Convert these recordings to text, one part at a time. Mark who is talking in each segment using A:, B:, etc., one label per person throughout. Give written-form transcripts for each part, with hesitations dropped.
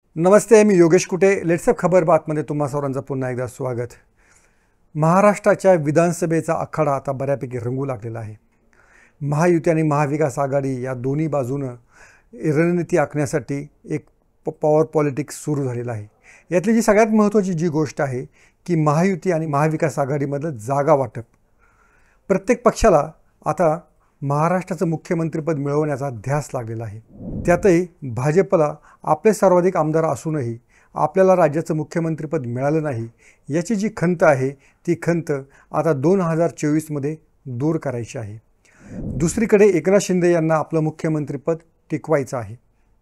A: नमस्ते, मी योगेश कुटे. लेट्सअप खबर बातमध्ये तुम्हा सर्वांचं पुन्हा एकदा स्वागत. महाराष्ट्राच्या विधानसभेचा आखाडा आता बऱ्यापैकी रंगू लागलेला आहे. महायुती आणि महाविकास आघाडी या दोन्ही बाजूनं रणनीती आखण्यासाठी एक पॉवर पॉलिटिक्स सुरू झालेलं आहे. यातली जी सगळ्यात महत्त्वाची जी गोष्ट आहे की महायुती आणि महाविकास आघाडीमधलं जागा वाटप. प्रत्येक पक्षाला आता महाराष्ट्राचं मुख्यमंत्रीपद मिळवण्याचा ध्यास लागलेला आहे. त्यातही भाजपला आपले सर्वाधिक आमदार असूनही आपल्याला राज्याचं मुख्यमंत्रीपद मिळालं नाही याची जी खंत आहे ती खंत आता 2024मध्ये दूर करायची आहे. दुसरीकडे एकनाथ शिंदे यांना आपलं मुख्यमंत्रीपद टिकवायचं आहे.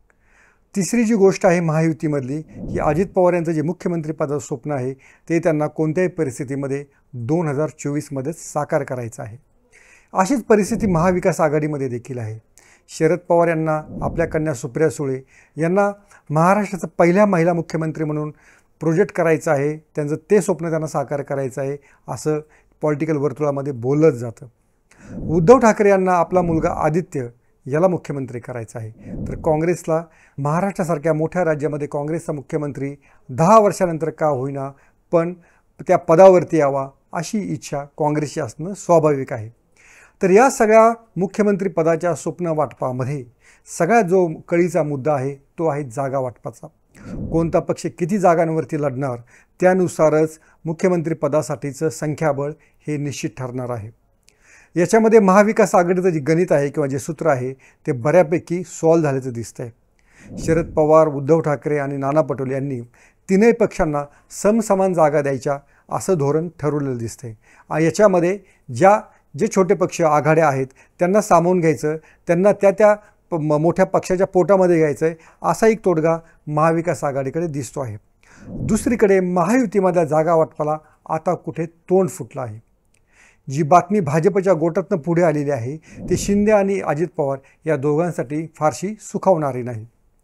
A: तिसरी जी गोष्ट आहे महायुतीमधली की अजित पवार यांचं जे मुख्यमंत्रीपदाचं स्वप्न आहे ते त्यांना कोणत्याही परिस्थितीमध्ये 2024मध्येच साकार करायचं आहे. अशीच परिस्थिती महाविकास आघाडीमध्ये देखील आहे. शरद पवार यांना आपल्या कन्या सुप्रिया सुळे यांना महाराष्ट्राचा पहिल्या महिला मुख्यमंत्री म्हणून प्रोजेक्ट करायचं आहे. त्यांचं ते स्वप्न त्यांना साकार करायचं आहे असं पॉलिटिकल वर्तुळामध्ये बोललं जातं. उद्धव ठाकरे यांना आपला मुलगा आदित्य याला मुख्यमंत्री करायचा आहे. तर काँग्रेसला महाराष्ट्रासारख्या मोठ्या राज्यामध्ये काँग्रेसचा मुख्यमंत्री 10 वर्षानंतर का होईना पण त्या पदावरती यावा अशी इच्छा काँग्रेसची असणं स्वाभाविक आहे. तर या सगळ्या मुख्यमंत्री पदाच्या स्वप्न वाटपामध्ये सगळ्यात जो कळीचा मुद्दा आहे तो आहे जागा वाटपाचा. कोणता पक्ष किती जागांवरती लढणार त्यानुसारच मुख्यमंत्री पदासाठीचं संख्याबळ हे निश्चित ठरणार आहे. याच्यामध्ये महाविकास आघाडीचं जे गणित आहे किंवा जे सूत्र आहे ते बऱ्यापैकी सॉल्व झाल्याचं दिसतं आहे. शरद पवार, उद्धव ठाकरे आणि नाना पटोले यांनी तीनही पक्षांना समसमान जागा द्यायच्या असं धोरण ठरवलेलं दिसतं आहे. याच्यामध्ये जे छोटे पक्ष आघाड्या आहेत त्यांना सामावून घ्यायचं, त्यांना त्या मोठ्या पक्षाच्या पोटामध्ये घ्यायचं आहे असा एक तोडगा महाविकास आघाडीकडे दिसतो आहे. दुसरीकडे महायुतीमधल्या जागा वाटपाला आता कुठे तोंड फुटलं आहे. जी बातमी भाजपच्या गोटातनं पुढे आलेली आहे ती शिंदे आणि अजित पवार या दोघांसाठी फारशी सुखावणारी नाही.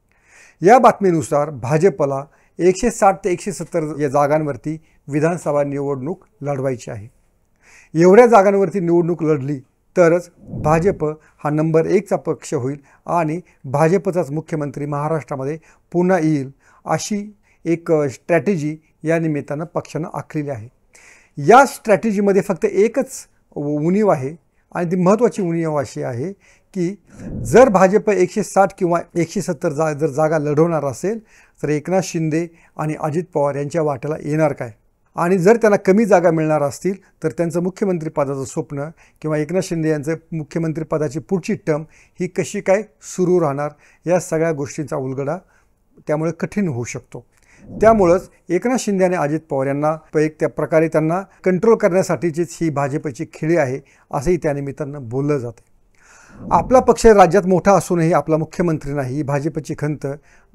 A: या बातमीनुसार भाजपला 160 ते 170 या जागांवरती विधानसभा निवडणूक लढवायची आहे. एवढ्या जागांवरती निवडणूक लढली तरच भाजप हा नंबर 1चा पक्ष होईल आणि भाजपचाच मुख्यमंत्री महाराष्ट्रामध्ये पुन्हा येईल अशी एक स्ट्रॅटेजी या निमित्तानं पक्षानं आखलेली आहे. या स्ट्रॅटेजीमध्ये फक्त एकच उणीव आहे आणि ती महत्त्वाची उणीव अशी आहे की जर भाजप 160 किंवा 170 जर जागा लढवणार असेल तर एकनाथ शिंदे आणि अजित पवार यांच्या वाट्याला येणार काय, आणि जर त्यांना कमी जागा मिळणार असतील तर त्यांचं मुख्यमंत्रीपदाचं स्वप्न किंवा एकनाथ शिंदे यांचं मुख्यमंत्रीपदाची पुढची टर्म ही कशी काय सुरू राहणार या सगळ्या गोष्टींचा उलगडा त्यामुळे कठीण होऊ शकतो. त्यामुळंच एकनाथ शिंदे आणि अजित पवार यांना एक त्या प्रकारे त्यांना कंट्रोल करण्यासाठीचीच ही भाजपची खेळी आहे असंही त्यानिमित्तानं बोललं जातं. आपला पक्ष राज्यात मोठा असूनही आपला मुख्यमंत्री नाही ही भाजपची खंत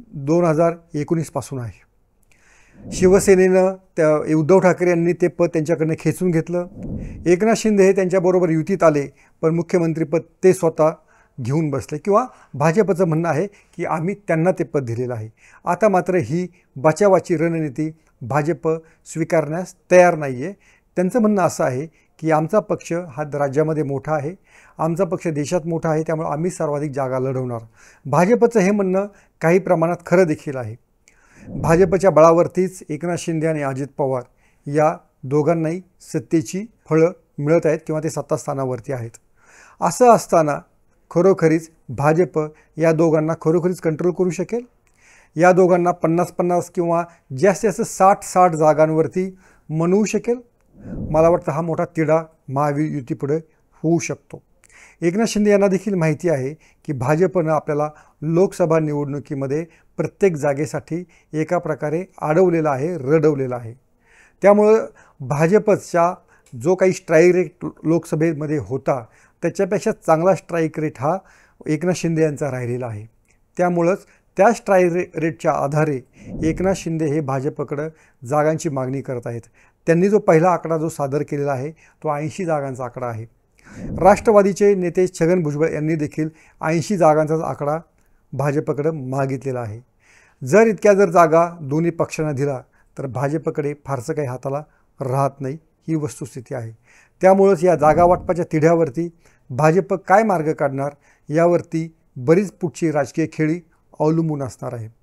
A: 2019पासून आहे. शिवसेनेनं उद्धव ठाकरे यांनी ते पद त्यांच्याकडनं खेचून घेतलं. एकनाथ शिंदे हे त्यांच्याबरोबर युतीत आले पण मुख्यमंत्रीपद ते स्वतः घेऊन बसले किंवा भाजपचं म्हणणं आहे की आम्ही त्यांना ते पद दिलेलं आहे. आता मात्र ही बचावाची रणनीती भाजप स्वीकारण्यास तयार नाही आहे. त्यांचं म्हणणं असं आहे की आमचा पक्ष हा राज्यामध्ये मोठा आहे, आमचा पक्ष देशात मोठा आहे, त्यामुळे आम्ही सर्वाधिक जागा लढवणार. भाजपचं हे म्हणणं काही प्रमाणात खरं देखील आहे. भाजपच्या बळावरतीच एकनाथ शिंदे आणि अजित पवार या दोघांनाही सत्तेची फळं मिळत आहेत किंवा ते सत्तास्थानावरती आहेत. असं असताना खरोखरीच भाजप या दोघांना खरोखरीच कंट्रोल करू शकेल? या दोघांना 50-50 किंवा जास्तीत जास्त 60-60 जागांवरती मनवू शकेल? मला वाटतं हा मोठा तिढा महायुतीपुढे होऊ शकतो. एकनाथ शिंदे यांना देखील माहिती आहे की भाजपनं आपल्याला लोकसभा निवडणुकीमध्ये प्रत्येक जागेसाठी एका प्रकारे अडवलेला आहे, रडवलेला आहे. त्यामुळं भाजपचा जो काही स्ट्राईक रेट लोकसभेमध्ये होता त्याच्यापेक्षा चांगला स्ट्राईक रेट हा एकनाथ शिंदे यांचा राहिलेला आहे. त्यामुळंच त्या स्ट्राईक रेटच्या आधारे एकनाथ शिंदे हे भाजपकडं जागांची मागणी करत आहेत. त्यांनी जो पहिला आकडा जो सादर केलेला आहे तो 80 जागांचा आकडा आहे. राष्ट्रवादीचे नेते छगन भुजबळ यांनी देखील 80 जागांचाच आकडा भाजपकडं मागितलेला आहे. जर जागा दोन्ही पक्षांना दिला तर भाजपकडे फारसं काही हाताला राहत नाही ही वस्तुस्थिती आहे. त्यामुळंच या जागा वाटपाच्या तिढ्यावरती भाजप काय मार्ग काढणार यावरती बरीच पुढची राजकीय खेळी अवलंबून असणार आहे.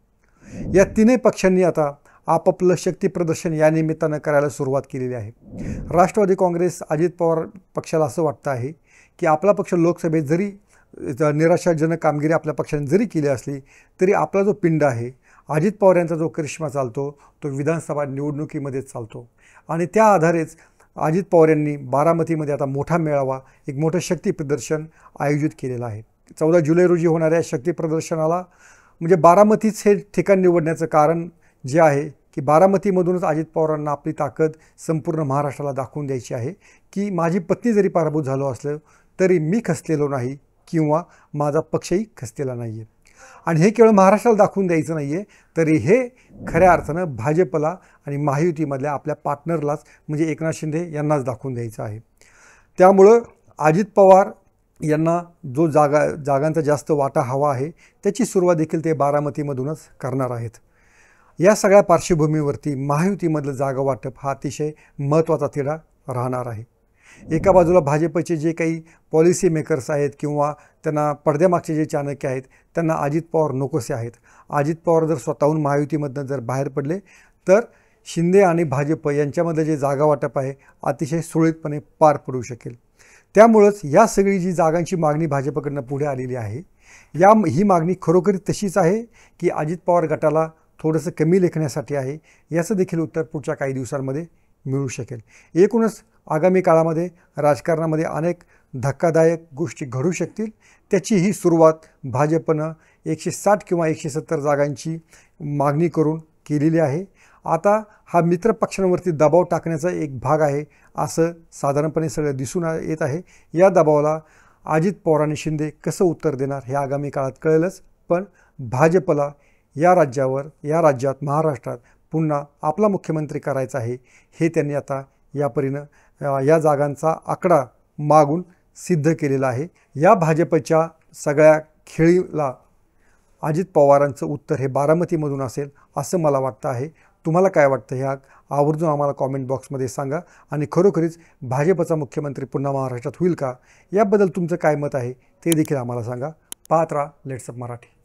A: या तीनही पक्षांनी आता आपापलं शक्ती प्रदर्शन या निमित्तानं करायला सुरुवात केलेली आहे. राष्ट्रवादी काँग्रेस, अजित पवार पक्षाला असं वाटतं आहे की आपला पक्ष लोकसभेत जरी निराशाजनक कामगिरी आपल्या पक्षाने जरी केली असली तरी आपला जो पिंड आहे, अजित पवार यांचा जो करिश्मा चालतो तो विधानसभा निवडणुकीमध्येच चालतो. आणि त्या आधारेच अजित पवार यांनी बारामतीमध्ये आता मोठा मेळावा, एक मोठं शक्ती प्रदर्शन आयोजित केलेलं आहे. 14 जुलै रोजी होणाऱ्या शक्ती प्रदर्शनाला म्हणजे बारामतीच हे ठिकाण निवडण्याचं कारण जे आहे की बारामतीमधूनच अजित पवारांना आपली ताकद संपूर्ण महाराष्ट्राला दाखवून द्यायची आहे की माझी पत्नी जरी पराभूत झालो असलं तरी मी खचलेलो नाही किंवा माझा पक्षही खचलेला नाही आहे. आणि हे केवळ महाराष्ट्राला दाखवून द्यायचं नाही आहे, तरी हे खऱ्या अर्थानं भाजपला आणि महायुतीमधल्या आपल्या पार्टनरलाच म्हणजे एकनाथ शिंदे यांनाच दाखवून द्यायचं आहे. त्यामुळं अजित पवार यांना जो जागांचा जास्त वाटा हवा आहे त्याची सुरुवात देखील ते बारामतीमधूनच करणार आहेत. या सगळ्या पार्श्वभूमीवरती महायुतीमधलं जागा वाटप हा अतिशय महत्त्वाचा तिढा राहणार आहे. एका बाजूला भाजपचे जे काही पॉलिसी मेकर्स आहेत किंवा त्यांना पडद्यामागचे जे चाणक्य आहेत त्यांना अजित पवार नकोसे आहेत. अजित पवार जर स्वतःहून महायुतीमधनं जर बाहेर पडले तर शिंदे आणि भाजप यांच्यामधलं जे जागा वाटप आहे अतिशय सुरळीतपणे पार पडू शकेल. त्यामुळंच या सगळी जी जागांची मागणी भाजपकडनं पुढे आलेली आहे, ही मागणी खरोखरी तशीच आहे की अजित पवार गटाला थोडंसं कमी लेखण्यासाठी आहे, याचं देखील उत्तर पुढच्या काही दिवसांमध्ये मिळू शकेल. एकूणच आगामी काळामध्ये राजकारणामध्ये अनेक धक्कादायक गोष्टी घडू शकतील. त्याची ही सुरुवात भाजपनं 160 किंवा 170 जागांची मागणी करून केलेली आहे. आता हा मित्रपक्षांवरती दबाव टाकण्याचा एक भाग आहे असं साधारणपणे सगळं दिसून येत आहे. या दबावाला अजित पवार आणि शिंदे कसं उत्तर देणार हे आगामी काळात कळेलच. पण भाजपला या राज्यात महाराष्ट्रात पुन्हा आपला मुख्यमंत्री करायचा आहे हे त्यांनी आता या परीनं या जागांचा आकडा मागून सिद्ध केलेला आहे. या भाजपच्या सगळ्या खेळीला अजित पवारांचं उत्तर हे बारामतीमधून असेल असं मला वाटतं आहे. तुम्हाला काय वाटतं हे आवर्जून आम्हाला कॉमेंट बॉक्समध्ये सांगा. आणि खरोखरीच भाजपचा मुख्यमंत्री पुन्हा महाराष्ट्रात होईल का याबद्दल तुमचं काय मत आहे ते देखील आम्हाला सांगा. पाहत राहा लेट्सअप मराठी.